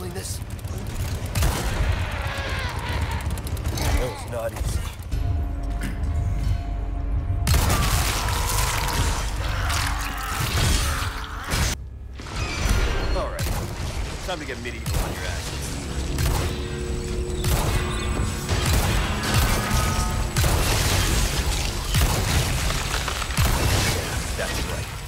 doing this? That was not easy. All right. Time to get medieval on your asses. That's right.